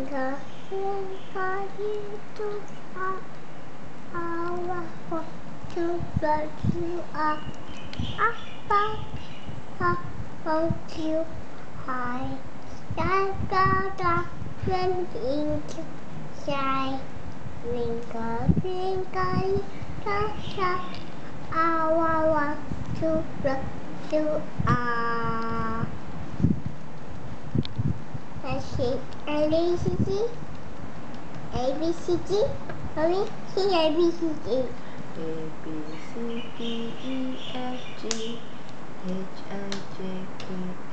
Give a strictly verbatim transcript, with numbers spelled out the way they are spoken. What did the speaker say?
The twinkle little star, how I to the you are above, won't you high? Sky got in the sky. Twinkle, twinkle, little star, how I want to the you are. Let's see. A B C D. A B C D. Mommy, see A B C D. A B C D E F G H I J K